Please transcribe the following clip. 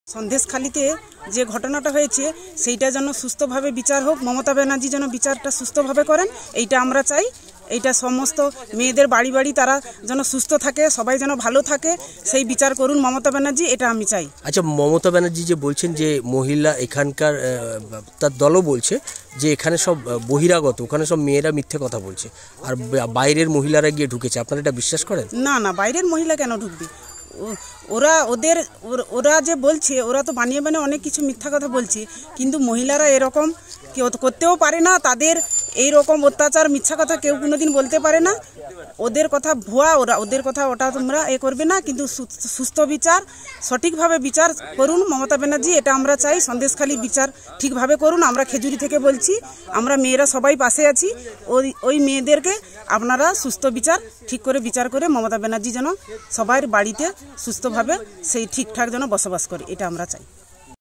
সন্দেশখালীতে যে ঘটনাটা হয়েছে সেইটা যেন সুস্থভাবে বিচার হোক, মমতা ব্যানার্জি যেন বিচারটা সুস্থভাবে করেন, এইটা আমরা চাই। এইটা সমস্ত মেয়েদের বাড়ি বাড়ি তারা যেন সুস্থ থাকে, সবাই যেন ভালো থাকে, সেই বিচার করুন মমতা ব্যানার্জি, এটা আমি চাই। আচ্ছা, মমতা ব্যানার্জি যে বলছেন যে মহিলা এখানকার তার দলও বলছে যে এখানে সব বহিরাগত, ওখানে সব মেয়েরা মিথ্যে কথা বলছে আর বাইরের মহিলারা গিয়ে ঢুকেছে, আপনারা এটা বিশ্বাস করেন? না না, বাইরের মহিলা কেন ঢুকবে? ওরা যে বলছে, ওরা তো বানিয়ে বানিয়ে অনেক কিছু মিথ্যা কথা বলছে, কিন্তু মহিলারা এরকম কেউ করতেও পারে না। তাদের এই রকম অত্যাচার মিথ্যা কথা কেউ কোনোদিন বলতে পারে না। ওদের কথা ভুয়া, ওদের কথা ওটা তোমরা করবে না, কিন্তু সুস্থ বিচার, সঠিকভাবে বিচার করুন মমতা ব্যানার্জি, এটা আমরা চাই। সন্দেশখালীর বিচার ঠিকভাবে করুন। আমরা খেজুরি থেকে বলছি, আমরা মেয়েরা সবাই পাশে আছি। ওই মেয়েদেরকে আপনারা সুস্থ বিচার ঠিক করে বিচার করে মমতা ব্যানার্জি যেন সবার বাড়িতে সুস্থভাবে সেই ঠিকঠাক যেন বসবাস করে, এটা আমরা চাই।